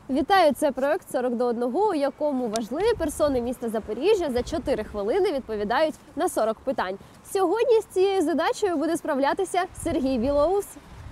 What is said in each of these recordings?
Вітаю! Це проект «40 до 1», у якому важливі персони міста Запоріжжя за 4 хвилини відповідають на 40 питань. Сьогодні з цією задачею буде справлятися Сергій Білоус.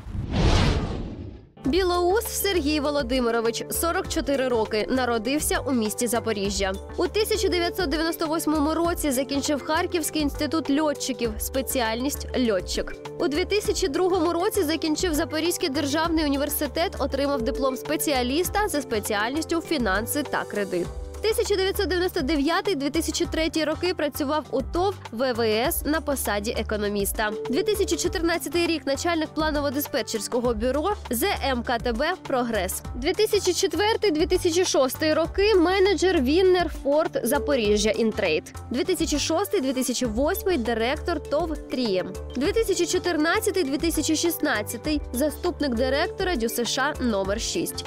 Білоус Сергій Володимирович, 44 роки, народився у місті Запоріжжя. У 1998 році закінчив Харківський інститут льотчиків, спеціальність льотчик. У 2002 році закінчив Запорізький державний університет, отримав диплом спеціаліста за спеціальністю фінанси та кредит. 1999-2003 роки працював у ТОВ ВВС на посаді економіста. 2014 рік начальник планово-диспетчерського бюро ЗМКТБ «Прогрес». 2004-2006 роки менеджер Віннер Форд Запоріжжя Інтрейд. 2006-2008 директор ТОВ Трієм. 2014-2016 заступник директора ДЮСШ номер 6.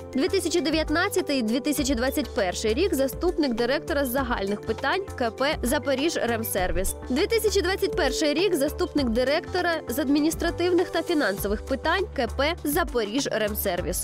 2019-2021 рік заступник директора з загальних питань КП «Запоріжремсервіс». 2021 рік заступник директора з адміністративних та фінансових питань КП «Запоріжремсервіс».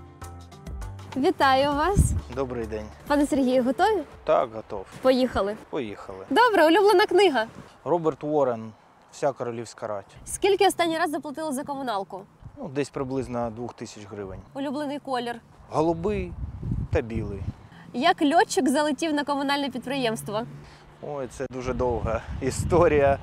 Вітаю вас! Добрий день. Пане Сергію, готові? Так, готов. Поїхали. Поїхали. Добре, улюблена книга. Роберт Уоррен «Вся королівська рать». Скільки останній раз заплатили за комуналку? Десь приблизно 2000 гривень. Улюблений колір. Голубий та білий. Як льотчик залетів на комунальне підприємство? Ой, це дуже довга історія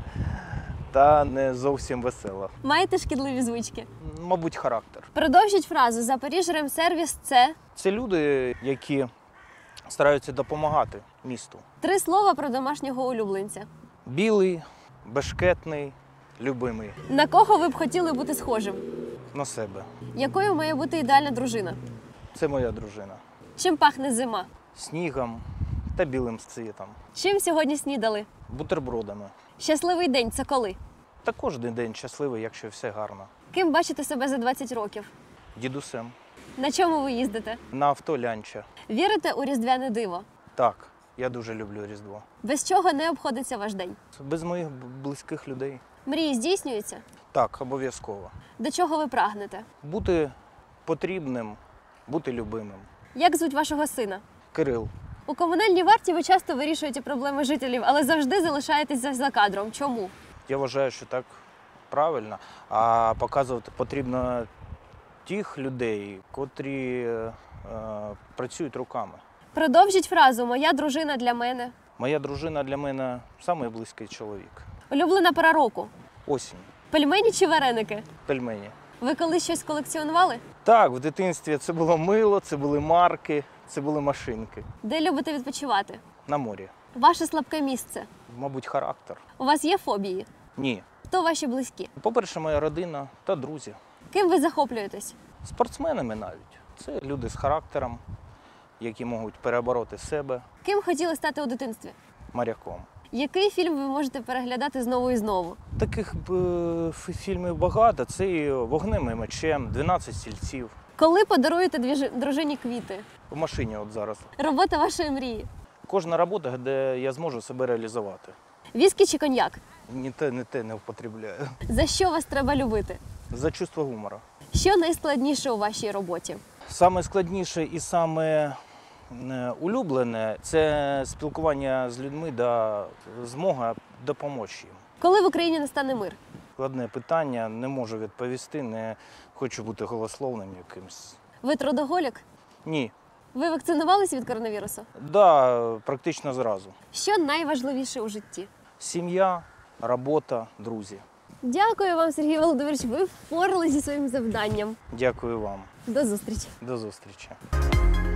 та не зовсім весела. Маєте шкідливі звички? Мабуть, характер. Продовжіть фразу «Запоріжремсервіс» – це… Це люди, які стараються допомагати місту. 3 слова про домашнього улюбленця. Білий, бешкетний, любимий. На кого ви б хотіли бути схожим? На себе. Якою має бути ідеальна дружина? Це моя дружина. Чим пахне зима? Снігом та білим цвітом. Чим сьогодні снідали? Бутербродами. Щасливий день – це коли? Та кожен день щасливий, якщо все гарно. Ким бачите себе за 20 років? Дідусем. На чому ви їздите? На авто лянча. Вірите у різдвяне диво? Так, я дуже люблю Різдво. Без чого не обходиться ваш день? Без моїх близьких людей. Мрії здійснюються? Так, обов'язково. До чого ви прагнете? Бути потрібним, бути любимим. Як звуть вашого сина? Кирил. У комунальній варті ви часто вирішуєте проблеми жителів, але завжди залишаєтеся за кадром. Чому? Я вважаю, що так правильно. А показувати потрібно тих людей, котрі працюють руками. Продовжіть фразу «Моя дружина для мене». Моя дружина для мене самий близький чоловік. Улюблена пора року. Осінь. Пельмені чи вареники? Пельмені. Ви колись щось колекціонували? Так, в дитинстві це було мило, це були марки, це були машинки. Де любите відпочивати? На морі. Ваше слабке місце? Мабуть, характер. У вас є фобії? Ні. Хто ваші близькі? По-перше, моя родина та друзі. Ким ви захоплюєтесь? Спортсменами навіть. Це люди з характером, які можуть перебороти себе. Ким хотіли стати у дитинстві? Моряком. Який фільм ви можете переглядати знову і знову? Таких фільмів багато. Це і «Вогнем і мечем», «12 стільців». Коли подаруєте дружині квіти? В машині от зараз. Робота вашої мрії? Кожна робота, де я зможу себе реалізувати. Віскі чи коньяк? Ні те не употребляю. За що вас треба любити? За чувство гумору. Що найскладніше у вашій роботі? Саме складніше і саме улюблене – це спілкування з людьми та змога допомогти їм. Коли в Україні настане мир? Складне питання, не можу відповісти, не хочу бути голословним якимсь. Ви трудоголік? Ні. Ви вакцинувалися від коронавірусу? Да, практично зразу. Що найважливіше у житті? Сім'я, робота, друзі. Дякую вам, Сергій Володимирович, ви впоралися зі своїм завданням. Дякую вам. До зустрічі. До зустрічі.